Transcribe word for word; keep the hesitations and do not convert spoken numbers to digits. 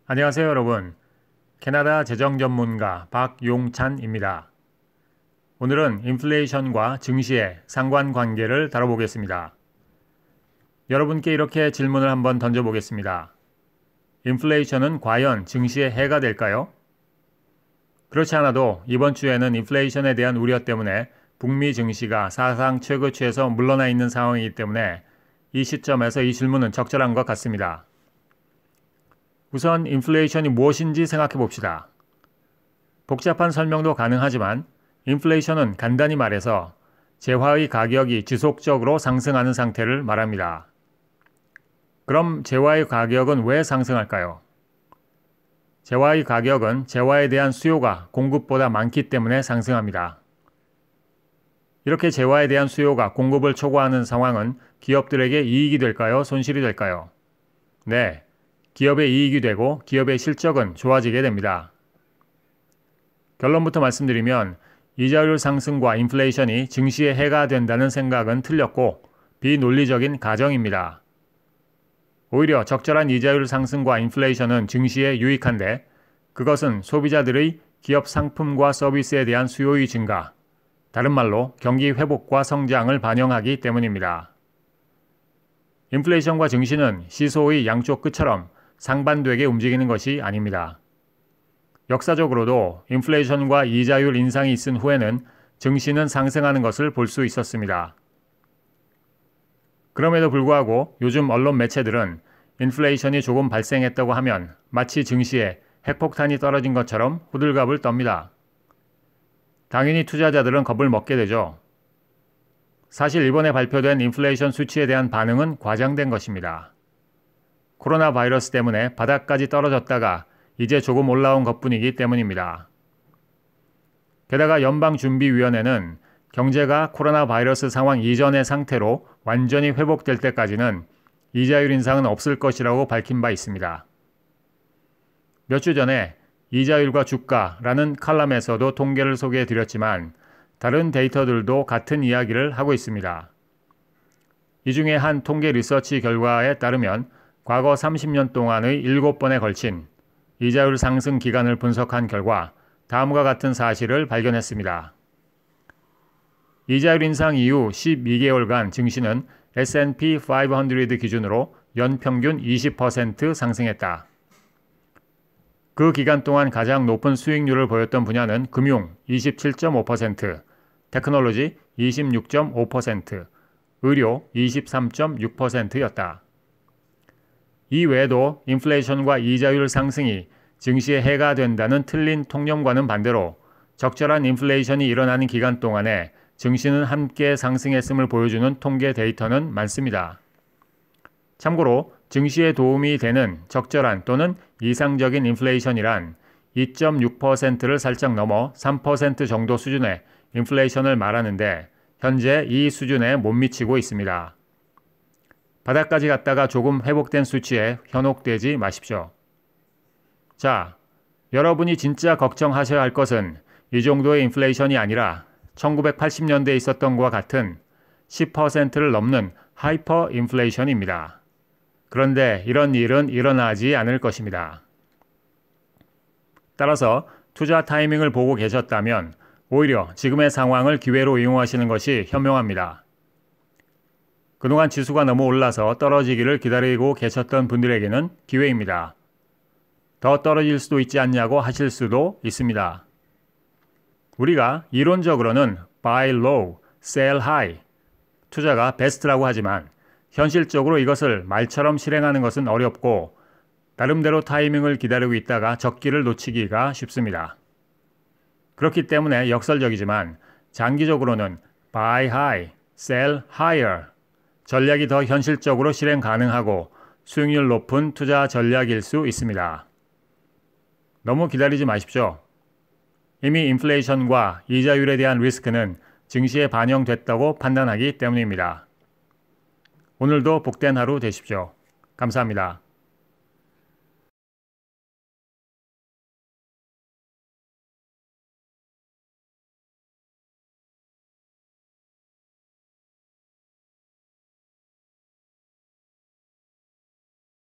안녕하세요 여러분. 캐나다 재정 전문가 박용찬입니다. 오늘은 인플레이션과 증시의 상관관계를 다뤄보겠습니다. 여러분께 이렇게 질문을 한번 던져보겠습니다. 인플레이션은 과연 증시에 해가 될까요? 그렇지 않아도 이번 주에는 인플레이션에 대한 우려 때문에 북미 증시가 사상 최고치에서 물러나 있는 상황이기 때문에 이 시점에서 이 질문은 적절한 것 같습니다. 우선 인플레이션이 무엇인지 생각해 봅시다. 복잡한 설명도 가능하지만 인플레이션은 간단히 말해서 재화의 가격이 지속적으로 상승하는 상태를 말합니다. 그럼 재화의 가격은 왜 상승할까요? 재화의 가격은 재화에 대한 수요가 공급보다 많기 때문에 상승합니다. 이렇게 재화에 대한 수요가 공급을 초과하는 상황은 기업들에게 이익이 될까요? 손실이 될까요? 네. 기업의 이익이 되고 기업의 실적은 좋아지게 됩니다. 결론부터 말씀드리면 이자율 상승과 인플레이션이 증시에 해가 된다는 생각은 틀렸고 비논리적인 가정입니다. 오히려 적절한 이자율 상승과 인플레이션은 증시에 유익한데 그것은 소비자들의 기업 상품과 서비스에 대한 수요의 증가, 다른 말로 경기 회복과 성장을 반영하기 때문입니다. 인플레이션과 증시는 시소의 양쪽 끝처럼 상반되게 움직이는 것이 아닙니다. 역사적으로도 인플레이션과 이자율 인상이 있은 후에는 증시는 상승하는 것을 볼 수 있었습니다. 그럼에도 불구하고 요즘 언론 매체들은 인플레이션이 조금 발생했다고 하면 마치 증시에 핵폭탄이 떨어진 것처럼 호들갑을 떱니다. 당연히 투자자들은 겁을 먹게 되죠. 사실 이번에 발표된 인플레이션 수치에 대한 반응은 과장된 것입니다. 코로나 바이러스 때문에 바닥까지 떨어졌다가 이제 조금 올라온 것뿐이기 때문입니다. 게다가 연방준비위원회는 경제가 코로나 바이러스 상황 이전의 상태로 완전히 회복될 때까지는 이자율 인상은 없을 것이라고 밝힌 바 있습니다. 몇 주 전에 이자율과 주가라는 칼럼에서도 통계를 소개해 드렸지만 다른 데이터들도 같은 이야기를 하고 있습니다. 이 중에 한 통계 리서치 결과에 따르면 과거 삼십 년 동안의 일곱 번에 걸친 이자율 상승 기간을 분석한 결과 다음과 같은 사실을 발견했습니다. 이자율 인상 이후 십이 개월간 증시는 에스 앤 피 오백 기준으로 연평균 이십 퍼센트 상승했다. 그 기간 동안 가장 높은 수익률을 보였던 분야는 금융 이십칠 점 오 퍼센트, 테크놀로지 이십육 점 오 퍼센트, 의료 이십삼 점 육 퍼센트였다. 이 외에도 인플레이션과 이자율 상승이 증시에 해가 된다는 틀린 통념과는 반대로 적절한 인플레이션이 일어나는 기간 동안에 증시는 함께 상승했음을 보여주는 통계 데이터는 많습니다. 참고로 증시에 도움이 되는 적절한 또는 이상적인 인플레이션이란 이 점 육 퍼센트를 살짝 넘어 삼 퍼센트 정도 수준의 인플레이션을 말하는데 현재 이 수준에 못 미치고 있습니다. 바닥까지 갔다가 조금 회복된 수치에 현혹되지 마십시오. 자, 여러분이 진짜 걱정하셔야 할 것은 이 정도의 인플레이션이 아니라 천구백팔십 년대에 있었던 것과 같은 십 퍼센트를 넘는 하이퍼 인플레이션입니다. 그런데 이런 일은 일어나지 않을 것입니다. 따라서 투자 타이밍을 보고 계셨다면 오히려 지금의 상황을 기회로 이용하시는 것이 현명합니다. 그동안 지수가 너무 올라서 떨어지기를 기다리고 계셨던 분들에게는 기회입니다. 더 떨어질 수도 있지 않냐고 하실 수도 있습니다. 우리가 이론적으로는 buy low, sell high, 투자가 베스트라고 하지만 현실적으로 이것을 말처럼 실행하는 것은 어렵고 나름대로 타이밍을 기다리고 있다가 적기를 놓치기가 쉽습니다. 그렇기 때문에 역설적이지만 장기적으로는 buy high, sell higher 전략이 더 현실적으로 실행 가능하고 수익률 높은 투자 전략일 수 있습니다. 너무 기다리지 마십시오. 이미 인플레이션과 이자율에 대한 리스크는 증시에 반영됐다고 판단하기 때문입니다. 오늘도 복된 하루 되십시오. 감사합니다.